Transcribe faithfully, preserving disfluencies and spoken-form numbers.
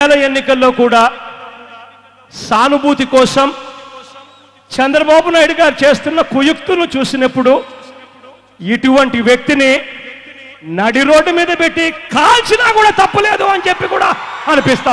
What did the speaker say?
ఎన్నికల్లో కూడా సానుభూతి కోసం చంద్రబాబు నాయుడు గారు చేస్తున్న కుయుక్తును చూసినప్పుడు ఇటువంటి వ్యక్తిని నడి రోడ్డు మీద పెట్టి కాల్చినా కూడా తప్పులేదు అని చెప్పి కూడా అనిపిస్తా